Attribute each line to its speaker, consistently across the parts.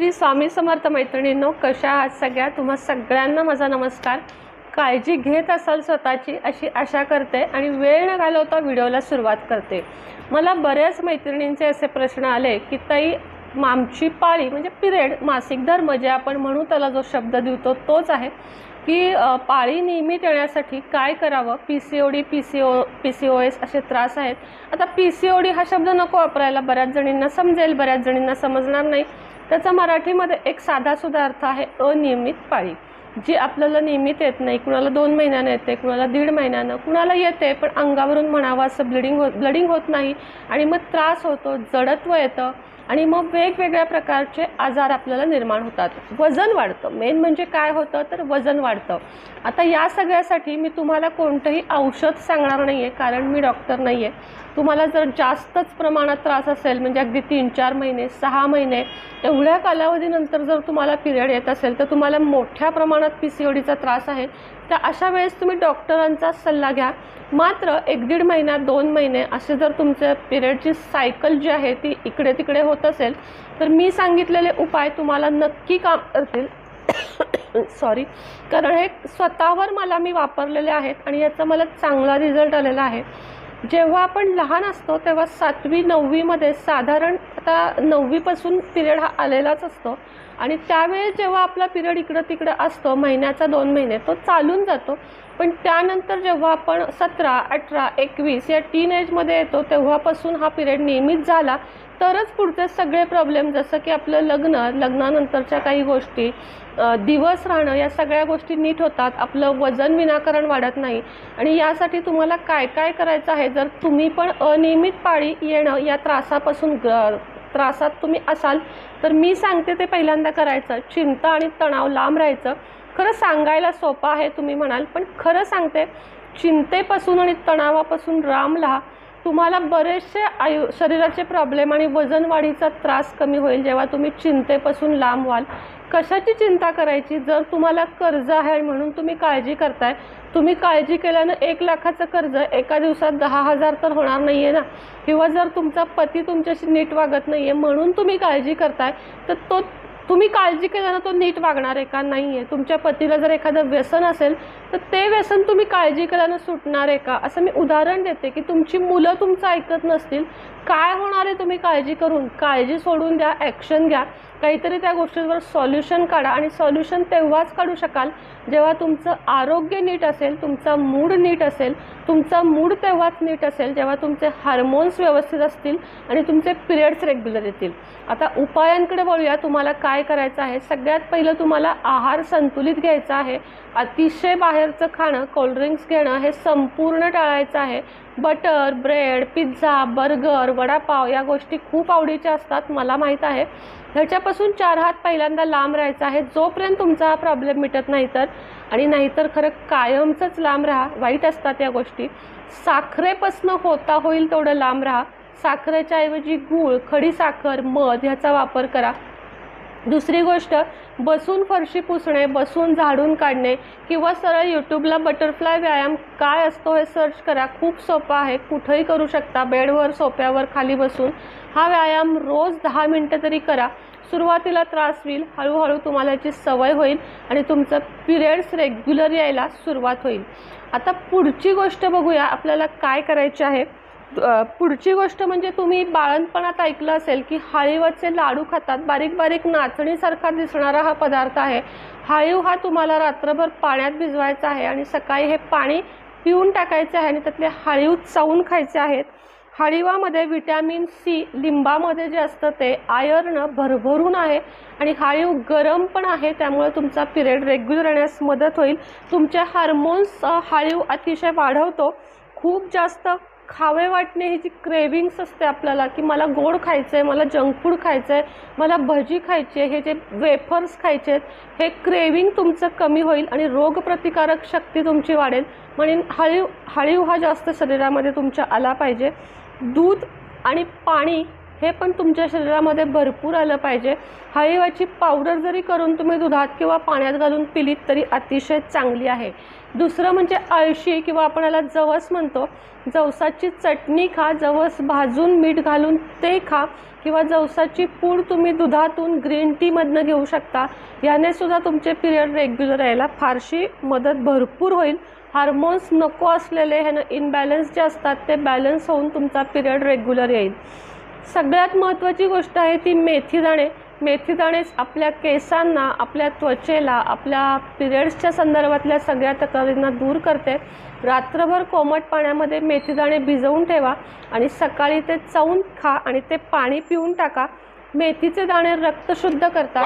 Speaker 1: श्री स्वामी समर्थ मैत्रिणींनो, कशा आहात सगळ्या? तुम्हा सगळ्यांना माझा नमस्कार. काळजी घेत असाल स्वतःची अशी आशा करते आणि वेळ न घालवता व्हिडिओला सुरुवात करते. मला बऱ्याच मैत्रिणींचे असे प्रश्न आले की ताई, आमची पाळी म्हणजे पिरियड, मासिक धर्म जे आपण म्हणू त्याला जो शब्द देतो तोच आहे की पाळी नियमित येण्यासाठी काय करावं? PCOD, PCOS असे त्रास आहेत. आता PCOD हा शब्द नको वापरायला, बऱ्याच जणींना समजेल, बऱ्याच जणींना समजणार नाही. त्याचा मराठीमध्ये एक साधासुद्धा अर्थ आहे अनियमित पाळी, जी आपल्याला नियमित येत नाही. कुणाला 2 महिन्यानं येते, कुणाला 1.5 महिन्यानं, कुणाला येते पण अंगावरून म्हणावं असं ब्लिडिंग होत नाही आणि मग त्रास होतो, जडत्व येतं आणि मग वेगवेगळ्या प्रकारचे आजार आपल्याला निर्माण होतात. वजन वाढतं. मेन म्हणजे काय होतं तर वजन वाढतं. आता या सगळ्यासाठी मी तुम्हाला कोणतंही औषध सांगणार नाही आहे, कारण मी डॉक्टर नाही आहे. तुम्हाला जर जास्तच प्रमाणात त्रास असेल, म्हणजे अगदी 3-4 महिने, 6 महिने एवढ्या कालावधीनंतर जर तुम्हाला पिरियड येत असेल तर तुम्हाला मोठ्या प्रमाणात PCODचा त्रास आहे, तर अशा वेळेस तुम्ही डॉक्टरांचा सल्ला घ्या. मात्र 1-1.5 महिना, 2 महिने असे जर तुमच्या पिरियडची सायकल जी आहे ती इकडे तिकडे होत असेल तर मी सांगितलेले उपाय तुम्हाला नक्की काम करतील. सॉरी, कारण हे स्वतःवर मी वापरलेले आहेत आणि याचा मला चांगला रिझल्ट आलेला आहे. जेव्हा आपण लहान असतो तेव्हा 7वी-9वीमध्ये साधारण, आता 9वीपासून पिरियड हा आलेलाच असतो आणि त्यावेळेस जेव्हा आपला पिरियड इकडं तिकडं असतो, महिन्याचा 2 महिने तो चालून जातो. पण त्यानंतर जेव्हा आपण 17, 18, 21 या टीनएजमध्ये येतो तेव्हापासून हा पिरियड नियमित झाला तरच पुढचे सगळे प्रॉब्लेम, जसं की आपलं लग्नानंतरच्या काही गोष्टी, दिवस राहणं, या सगळ्या गोष्टी नीट होतात. आपलं वजन विनाकारण वाढत नाही. आणि यासाठी तुम्हाला काय काय करायचं आहे, जर तुम्ही पण अनियमित पाळी येणं या त्रासात तुम्ही असाल तर मी सांगते ते पहिल्यांदा करायचं. चिंता आणि तणाव लांब राहायचं. खरं सांगायला सोपं आहे तुम्ही म्हणाल, पण खरं सांगते, चिंतेपासून आणि तणावापासून लांब राहा. तुम्हाला बरेचसे शरीराचे प्रॉब्लेम आणि वजन वाढीचा त्रास कमी होईल जेव्हा तुम्ही चिंतेपासून लांब व्हाल. कशाची चिंता करायची? जर तुम्हाला कर्ज आहे म्हणून तुम्ही काळजी करताय, तुम्ही काळजी केल्यानं 1 लाखाचं कर्ज एका दिवसात 10,000 तर होणार नाही आहे ना. किंवा जर तुमचा पती तुमच्याशी नीट वागत नाही आहे म्हणून तुम्ही काळजी करताय, तर तुम्ही काळजी केल्यानं तो नीट वागणार आहे का? नाही आहे. तुमच्या पतीला जर एखादं व्यसन असेल तर ते व्यसन तुम्ही काळजी केल्यानं सुटणार आहे का? असं मी उदाहरण देते की तुमची मुलं तुमचं ऐकत नसतील, काय होणार आहे तुम्ही काळजी करून? काळजी सोडून द्या, ॲक्शन घ्या, काहीतरी त्या गोष्टींवर सॉल्युशन काढा. आणि सॉल्युशन तेव्हाच काढू शकाल जेव्हा तुमचं आरोग्य नीट असेल, तुमचा मूड नीट असेल. तुमचा मूड तेव्हाच नीट असेल जेव्हा तुमचे हार्मोन्स व्यवस्थित असतील आणि तुमचे पिरियड्स रेग्युलर येतील. आता उपायांकडे वळूया. तुम्हाला काय करायचं आहे? सगळ्यात पहिलं तुम्हाला आहार संतुलित घ्यायचा आहे. अतिशय बाहेरचं खाणं, कोल्ड्रिंक्स घेणं हे संपूर्ण टाळायचं आहे. Butter, bread, pizza, burger, vada pav या गोष्टी खूप आवडीच्या असतात, मला माहीत आहे. ह्याच्यापासून 4 हात पहिल्यांदा लांब राहायचा आहे जोपर्यंत तुमचा हा प्रॉब्लेम मिटत नाही तर. आणि नाहीतर खरं कायमचंच लांब राहा, वाईट असतात या गोष्टी. साखरेपासनं होता होईल तेवढं लांब राहा. साखरेच्या ऐवजी गूळ, खडी साखर, मध ह्याचा वापर करा. दुसरी गोष्ट, बसून फरशी पुसणे, बसून झाडून काढणे किंवा सरळ यूट्यूबला बटरफ्लाय व्यायाम काय असतो हे सर्च करा. खूप सोपा आहे, कुठंही करू शकता, बेडवर, सोफ्यावर, खाली बसून. हा व्यायाम रोज 10 मिनटं तरी करा. सुरुवातीला त्रास होईल, हळूहळू तुम्हाला याची सवय होईल आणि तुमचं पिरियड्स रेग्युलर यायला सुरुवात होईल. आता पुढची गोष्ट बघूया आपल्याला काय करायची आहे. पुढची गोष्ट म्हणजे तुम्ही बाळंतपणात ऐकलं असेल की हाळीवाचे लाडू खातात. बारीक बारीक नाचणीसारखा दिसणारा हा पदार्थ आहे. हाळीव हा तुम्हाला रात्रभर पाण्यात भिजवायचा आहे आणि सकाळी हे पाणी पिऊन टाकायचे आहे आणि त्यातले हाळीव चावून खायचे आहेत. हाळीवामध्ये व्हिटॅमिन C, लिंबामध्ये जे असतं ते, आयर्न भरभरून आहे आणि हाळीव गरम पण आहे, त्यामुळे तुमचा पिरियड रेग्युलर येण्यास मदत होईल. तुमचे हार्मोन्स हाळीव अतिशय वाढवतो. खूप जास्त खावे वाटणे ही जी क्रेविंग्स असते आपल्याला, की मला गोड खायचं आहे, मला जंक फूड खायचं आहे, मला भजी खायची आहे, हे जे वेफर्स खायचे आहेत, हे क्रेविंग तुमचं कमी होईल आणि रोगप्रतिकारक शक्ती तुमची वाढेल. म्हणून हाळीव हा जास्त शरीरामध्ये तुमच्या आला पाहिजे. दूध आणि पाणी हे पण तुमच्या शरीरामध्ये भरपूर आलं पाहिजे. हाळीवाची पावडर जरी करून तुम्ही दुधात किंवा पाण्यात घालून पिलीत तरी अतिशय चांगली आहे. दुसरं म्हणजे अळशी किंवा आपण याला जवस म्हणतो, जवसाची चटणी खा, जवस भाजून मीठ घालून ते खा, किंवा जवसाची पूड तुम्ही दुधातून ग्रीन टीमधनं घेऊ शकता. याने सुद्धा तुमचे पिरियड रेग्युलर यायला फारशी मदत भरपूर होईल. हार्मोन्स नको असलेले ह्यानं इनबॅलन्स जे असतात ते बॅलन्स होऊन तुमचा पिरियड रेग्युलर येईल. सगळ्यात महत्त्वाची गोष्ट आहे ती मेथीदाणे. मेथीदाणेच आपल्या केसांना, आपल्या त्वचेला, आपल्या पिरियड्सच्या संदर्भातल्या सगळ्या तक्रारींना दूर करते. रात्रभर कोमट पाण्यामध्ये मेथीदाणे भिजवून ठेवा आणि सकाळी ते चावून खा आणि ते पाणी पिऊन टाका. मेथीचे दाणे रक्त शुद्ध करतात.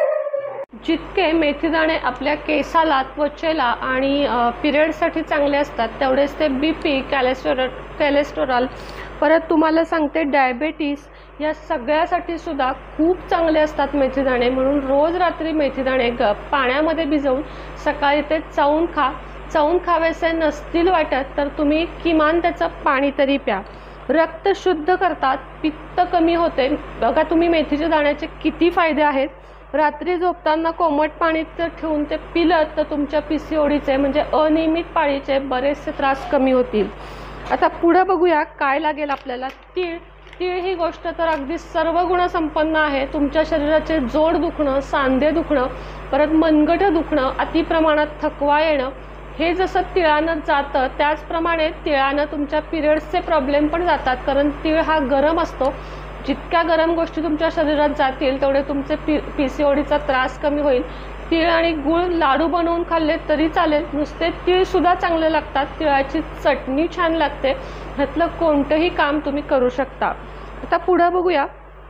Speaker 1: जितके मेथीदाणे आपल्या केसाला, त्वचेला आणि पिरियडसाठी चांगले असतात तेवढेच ते BP, कॅलेस्टेरॉल, परत तुम्हाला सांगते डायबेटीस, या सगळ्यासाठी सुद्धा खूप चांगले असतात मेथीदाणे. म्हणून रोज रात्री मेथीदाणे पाण्यामध्ये भिजवून सकाळी ते चावून खा. चावून खावेसे नसतील वाटत तर तुम्ही किमान त्याचं पाणी तरी प्या. रक्त शुद्ध करतात, पित्त कमी होते. बघा तुम्ही मेथीच्या दाण्याचे किती फायदे आहेत. रात्री झोपताना कोमट पाणीत ठेवून ते पिलं तर तुमच्या PCODचे म्हणजे अनियमित पाळीचे बरेचसे त्रास कमी होतील. आता पुढं बघूया काय लागेल आपल्याला. तीळ. तीळ ही गोष्ट तर अगदी सर्व गुणसंपन्न आहे. तुमच्या शरीराचे जोड दुखणं, सांधे दुखणं, परत मनगटं दुखणं, अतिप्रमाणात थकवा येणं, हे जसं तिळानं जातं त्याचप्रमाणे तिळानं तुमच्या पिरियड्सचे प्रॉब्लेम पण जातात. कारण तीळ हा गरम असतो. जितक्या गरम गोष्टी तुमच्या शरीरात जातील तेवढे तुमचे PCODचा त्रास कमी होईल. तीळ आणि गूळ लाडू बनवून खाल्ले तरी चालेल. नुसते तीळसुद्धा चांगले लागतात. तिळाची चटणी छान लागते. ह्यातलं कोणतंही काम तुम्ही करू शकता. आता पुढं बघूया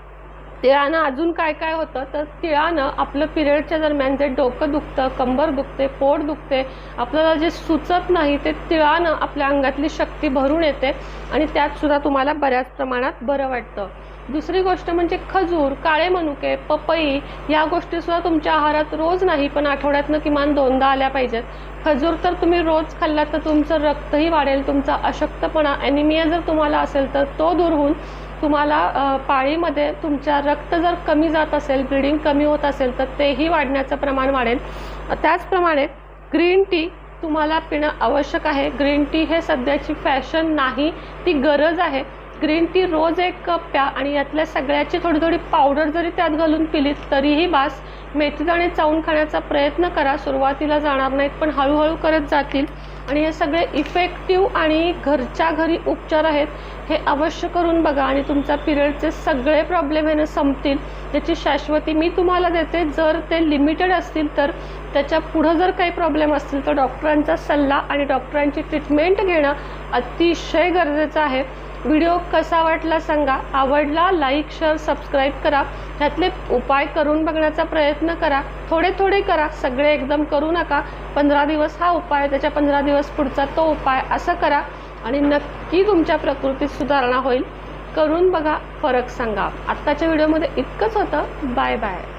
Speaker 1: तिळानं अजून काय काय होतं. तर तिळानं आपलं पिरियडच्या दरम्यान जे डोकं दुखतं, कंबर दुखते, पोट दुखते, आपल्याला जे सुचत नाही ते तिळानं आपल्या अंगातली शक्ती भरून येते आणि त्यातसुद्धा तुम्हाला बऱ्याच प्रमाणात बरं वाटतं. दुसरी गोष्ट म्हणजे खजूर, काळे मनुके, पपई, या गोष्टीसुद्धा तुमच्या आहारात रोज नाही पण आठवड्यातनं किमान 2दा आल्या पाहिजेत. खजूर तर तुम्ही रोज खाल्लात तर तुमचं रक्तही वाढेल. तुमचा अशक्तपणा, ॲनिमिया जर तुम्हाला असेल तर तो दूर होऊन तुम्हाला पाळीमध्ये तुमच्या रक्त जर कमी जात असेल, ब्लिडिंग कमी होत असेल तर तेही वाढण्याचं प्रमाण वाढेल. त्याचप्रमाणे ग्रीन टी तुम्हाला पिणं आवश्यक आहे. ग्रीन टी हे सध्याची फॅशन नाही, ती गरज आहे. ग्रीन टी रोज 1 कप प्या आणि यातल्या सगळ्याची थोडी थोडी पावडर जरी त्यात घालून पिलीत तरीही बास. मेथीदाणे चावून खाण्याचा प्रयत्न करा. सुरुवातीला जाणार नाहीत पण हळूहळू करत जातील. आणि हे सगळे इफेक्टिव्ह आणि घरच्या घरी उपचार आहेत. हे अवश्य करून बघा आणि तुमच्या पिरियडचे सगळे प्रॉब्लेम ह्याने संपतील. त्याची शाश्वती मी तुम्हाला देते. जर ते लिमिटेड असतील तर त्याच्या पुढं जर काही प्रॉब्लेम असतील तर डॉक्टरांचा सल्ला आणि डॉक्टरांची ट्रीटमेंट घेणं अतिशय गरजेचं आहे. व्हिडिओ कसा वाटला सांगा. आवडला लाईक, शेअर, सबस्क्राईब करा. ह्यातले उपाय करून बघण्याचा प्रयत्न करा. थोडे थोडे करा, सगळे एकदम करू नका. 15 दिवस हा उपाय, त्याच्या 15 दिवस पुढचा तो उपाय, असं करा आणि नक्की तुमच्या प्रकृतीत सुधारणा होईल. करून बघा, फरक सांगा. आत्ताच्या व्हिडिओमध्ये इतकंच होतं. Bye bye.